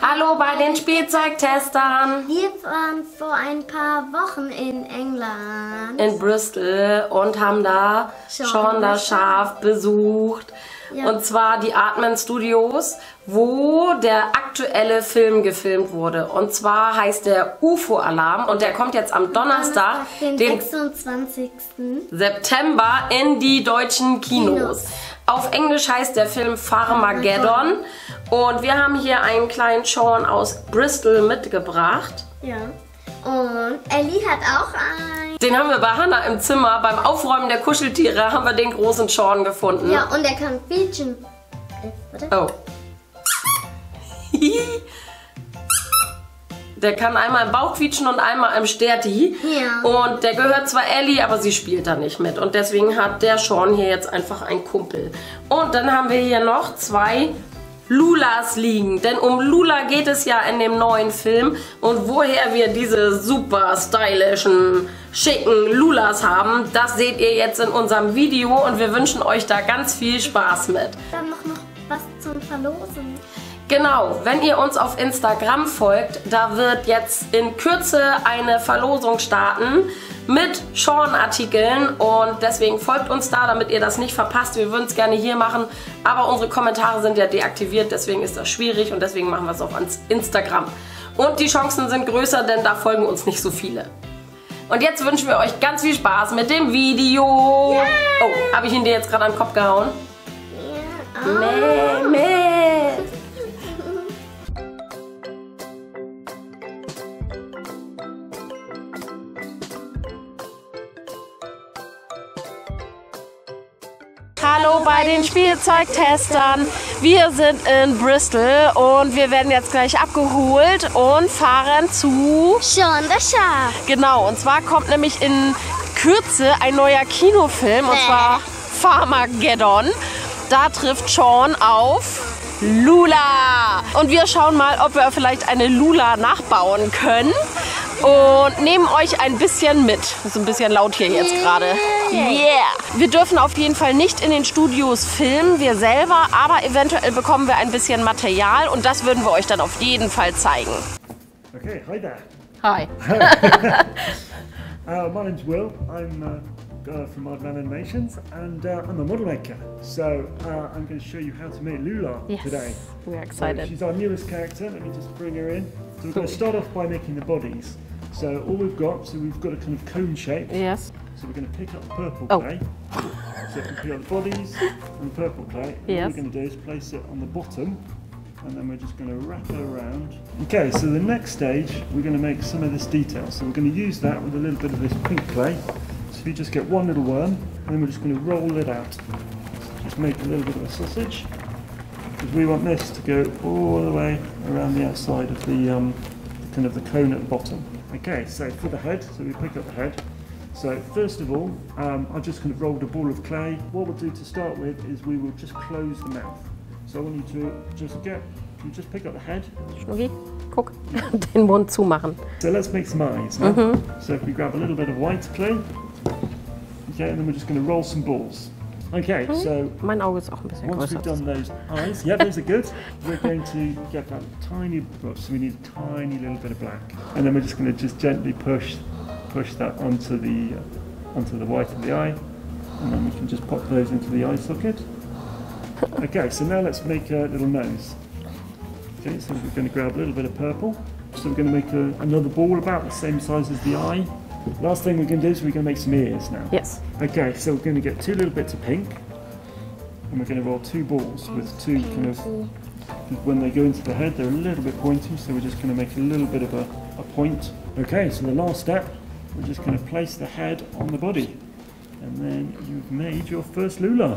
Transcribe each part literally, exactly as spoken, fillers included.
Hallo bei den Spielzeugtestern. Wir waren vor ein paar Wochen in England. In Bristol und haben da Shaun das Schaf besucht. Ja. Und zwar die Aardman Studios, wo der aktuelle Film gefilmt wurde. Und zwar heißt der U F O-Alarm und der kommt jetzt am Donnerstag, Donnerstag den, den sechsundzwanzigsten September in die deutschen Kinos. Kinos. Auf Englisch heißt der Film Farmageddon. Und wir haben hier einen kleinen Shaun aus Bristol mitgebracht. Ja. Und Ellie hat auch einen. Den haben wir bei Hannah im Zimmer. Beim Aufräumen der Kuscheltiere haben wir den großen Shaun gefunden. Ja, und der kann quietschen. Warte. Oh. Der kann einmal im Bauch quietschen und einmal im Sterti. Ja. Und der gehört zwar Ellie, aber sie spielt da nicht mit. Und deswegen hat der Shaun hier jetzt einfach einen Kumpel. Und dann haben wir hier noch zwei Lulas liegen. Denn um Lula geht es ja in dem neuen Film. Und woher wir diese super stylischen, schicken Lulas haben, das seht ihr jetzt in unserem Video. Und wir wünschen euch da ganz viel Spaß mit. Dann noch, noch was zum Verlosen. Genau, wenn ihr uns auf Instagram folgt, da wird jetzt in Kürze eine Verlosung starten mit Shaun-Artikeln und deswegen folgt uns da, damit ihr das nicht verpasst. Wir würden es gerne hier machen, aber unsere Kommentare sind ja deaktiviert, deswegen ist das schwierig und deswegen machen wir es auf Instagram. Und die Chancen sind größer, denn da folgen uns nicht so viele. Und jetzt wünschen wir euch ganz viel Spaß mit dem Video. Yeah. Oh, habe ich ihn dir jetzt gerade an den Kopf gehauen? Ja. Oh. Mäh, mäh. Hallo bei den Spielzeugtestern. Wir sind in Bristol und wir werden jetzt gleich abgeholt und fahren zu Shaun das Schaf. Genau, und zwar kommt nämlich in Kürze ein neuer Kinofilm und zwar Farmageddon. Da trifft Shaun auf Lula. Und wir schauen mal, ob wir vielleicht eine Lula nachbauen können. Und nehmen euch ein bisschen mit. Ist ein bisschen laut hier jetzt gerade. Yeah! Wir dürfen auf jeden Fall nicht in den Studios filmen, wir selber, aber eventuell bekommen wir ein bisschen Material und das würden wir euch dann auf jeden Fall zeigen. Okay, hi there. Hi. uh, my name's Will. I'm uh, uh, from Aardman Animations and uh, I'm a model maker. So uh, I'm going to show you how to make Lula yes, today. We're excited. So she's our newest character. Let me just bring her in. So we're going to start off by making the bodies. So all we've got, so we've got a kind of cone shape. Yes. So we're going to pick up purple oh. clay. So we can pick up the bodies and purple clay. And yes. What we're going to do is place it on the bottom. And then we're just going to wrap it around. Okay, so the next stage, we're going to make some of this detail. So we're going to use that with a little bit of this pink clay. So if you just get one little worm, and then we're just going to roll it out. Just make a little bit of a sausage. Because we want this to go all the way around the outside of the um, kind of the cone at the bottom. Okay, so for the head, so we pick up the head. So first of all, um, I just kind of rolled a ball of clay. What we'll do to start with is we will just close the mouth. So I want you to just get, you just pick up the head. Schnucki, guck, den Mund zumachen. So let's make some eyes now. Mm-hmm. So if we grab a little bit of white clay, okay, and then we're just going to roll some balls. Okay, so mein Auge ist auch ein bisschen once größer. we've done those eyes, yeah, those are good. We're going to get that tiny, so we need a tiny little bit of black, and then we're just going to just gently push, push that onto the, uh, onto the white of the eye, and then we can just pop those into the eye socket. Okay, so now let's make a little nose. Okay, so we're going to grab a little bit of purple. So we're going to make a, another ball about the same size as the eye. Last thing we're going to do is we're going to make some ears now. Yes. Okay, so we're going to get two little bits of pink, and we're going to roll two balls with two kind of, when they go into the head, they're a little bit pointy, so we're just going to make a little bit of a, a point. Okay, so the last step, we're just going to place the head on the body, and then you've made your first Lula.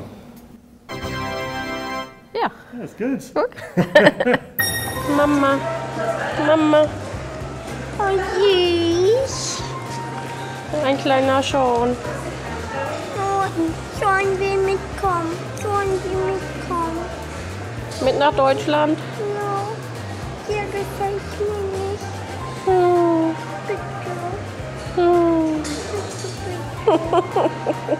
Ja. That's good. Guck. Mama, Mama. Oh, süß. Ein kleiner Shaun. Shaun will mitkommen. Shaun will mitkommen. Mit nach Deutschland? Ja. Dir gefällt mir nicht. Hm. Bitte. Hm. Bitte, bitte.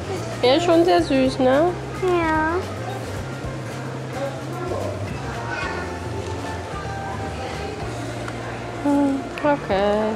Er ist schon sehr süß, ne? Ja. Okay.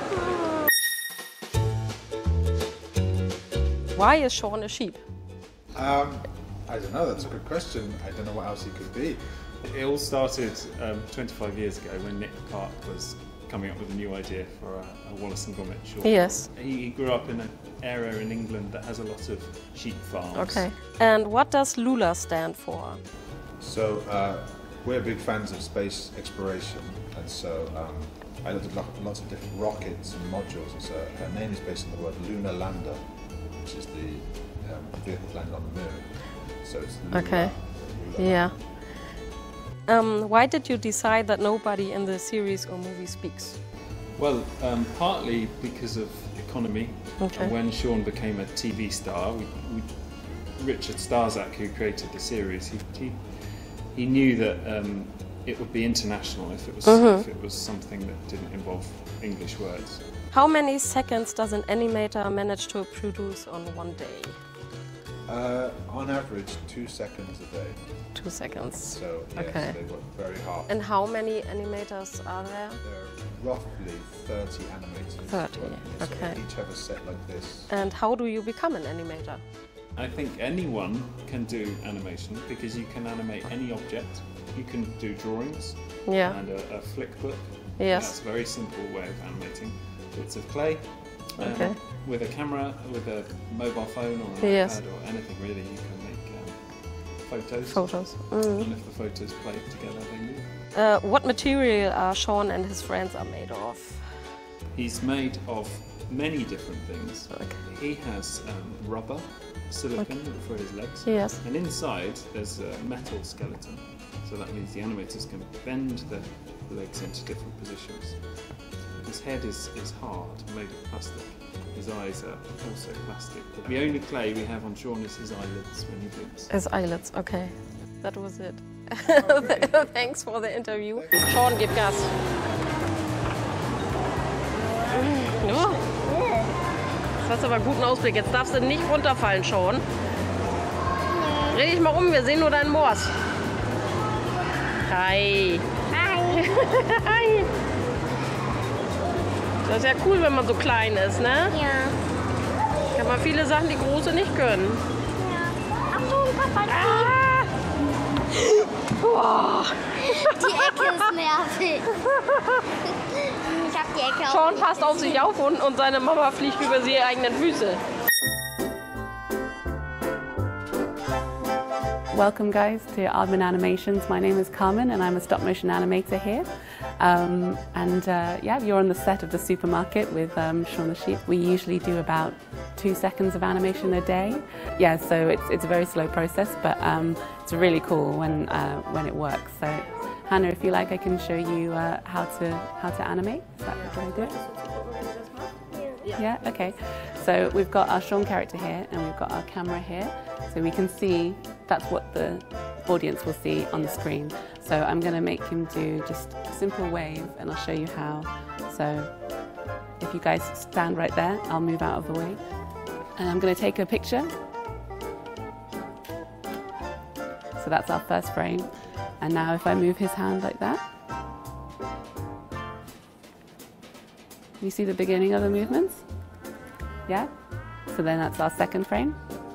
Why is Sean a sheep? Um, I don't know, that's a good question. I don't know what else he could be. It all started um, twenty-five years ago when Nick Clark was coming up with a new idea for a, a Wallace and Gromit short. Yes. He, he grew up in an area in England that has a lot of sheep farms. Okay. And what does Lula stand for? So, uh, we're big fans of space exploration, and so um, I looked at lo- lots of different rockets and modules, and so her name is based on the word Lunar Lander, which is the um, vehicle landing on the moon. So it's Lula. Okay. Lula. Yeah. Um, why did you decide that nobody in the series or movie speaks? Well, um, partly because of economy. Okay. And when Sean became a T V star, we, we, Richard Starzak, who created the series, he he, he knew that um, it would be international if it was Mm-hmm. if it was something that didn't involve English words. How many seconds does an animator manage to produce on one day? Uh, on average, two seconds a day. Two seconds. So yes, Okay. they work very hard. And how many animators are there? There are roughly thirty animators. thirty, working, so okay. they each have a set like this. And how do you become an animator? I think anyone can do animation because you can animate any object. You can do drawings Yeah. and a, a flick book. Yes. That's a very simple way of animating bits of clay. Um, Okay. With a camera, with a mobile phone or an Yes. iPad or anything really, you can make um, photos. Photos. Mm. And if the photos play together, they move. Uh, what material are Sean and his friends are made of? He's made of many different things. Okay. He has um, rubber, silicone for his legs. Yes. And inside there's a metal skeleton. So that means the animators can bend the legs into different positions. His head is, is hard, made of plastic. His eyes are also plastic. The only clay we have on Sean is his eyelids when he blinks. His eyelids, okay. That was it. Thanks for the interview. Sean, gib Gas. Ja. Jetzt hast du aber einen guten Ausblick. Jetzt darfst du nicht runterfallen, Sean. Dreh dich mal um, wir sehen nur deinen Moors. Hi. Hi. Hi. Das ist ja cool, wenn man so klein ist, ne? Ja. Kann man viele Sachen, die Große nicht können. Ja. Achtung, Papa. Ah. Boah. Die Ecke ist nervig. Ich hab die Ecke auch. Sean passt auf sich auf und, und seine Mama fliegt über ihre eigenen Füße. Welcome guys to Aardman Animations. My name is Carmen and I'm a stop motion animator here. Um, and uh, yeah, you're on the set of The Supermarket with um, Sean the Sheep. We usually do about two seconds of animation a day. Yeah, so it's, it's a very slow process, but um, it's really cool when, uh, when it works. So Hannah, if you like, I can show you uh, how, to, how to animate. Is that a good idea? Yeah, okay. So we've got our Sean character here and we've got our camera here. So we can see, that's what the audience will see on the screen. So I'm going to make him do just a simple wave and I'll show you how. So if you guys stand right there, I'll move out of the way. And I'm going to take a picture. So that's our first frame. And now if I move his hand like that, you see the beginning of the movements? Yeah? So then that's our second frame.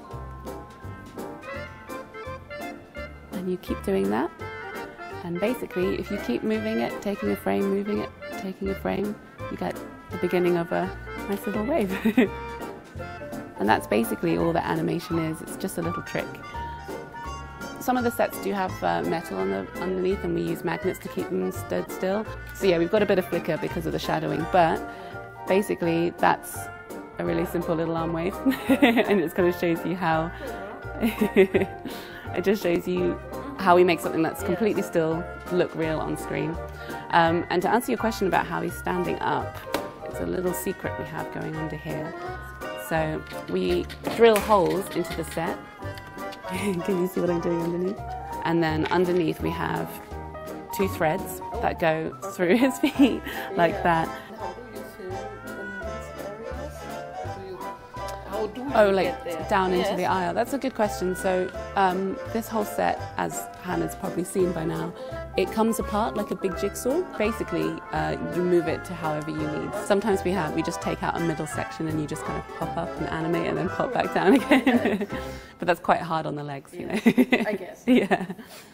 And you keep doing that. And basically, if you keep moving it, taking a frame, moving it, taking a frame, you get the beginning of a nice little wave. And that's basically all the animation is. It's just a little trick. Some of the sets do have uh, metal on the, underneath and we use magnets to keep them stood still. So yeah, we've got a bit of flicker because of the shadowing, but basically that's a really simple little arm wave. And it kind of shows you how, it just shows you how we make something that's completely still look real on screen. Um, and to answer your question about how he's standing up, it's a little secret we have going under here. So we drill holes into the set. Can you see what I'm doing underneath? And then underneath we have two threads that go through his feet like that. How do Oh, you like get there? down into Yes. the aisle. That's a good question. So um, this whole set, as Hannah's probably seen by now, it comes apart like a big jigsaw. Basically, uh, you move it to however you need. Sometimes we have, we just take out a middle section and you just kind of pop up and animate and then pop back down again. But that's quite hard on the legs, you know. I guess. Yeah.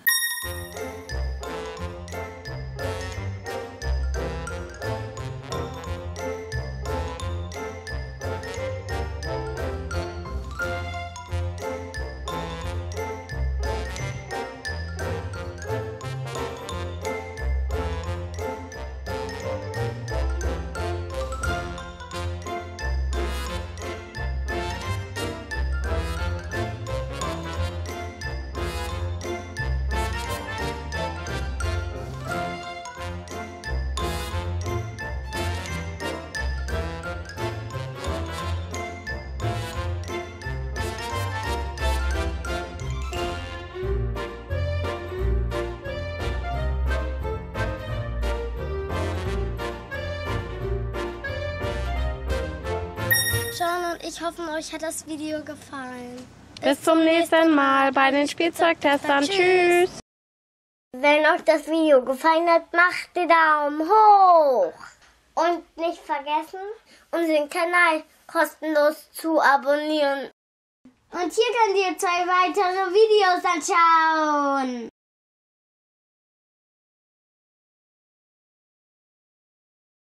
Sean und ich hoffen, euch hat das Video gefallen. Bis zum nächsten Mal bei den Spielzeugtestern. Tschüss. Wenn euch das Video gefallen hat, macht den Daumen hoch. Und nicht vergessen, unseren Kanal kostenlos zu abonnieren. Und hier könnt ihr zwei weitere Videos anschauen.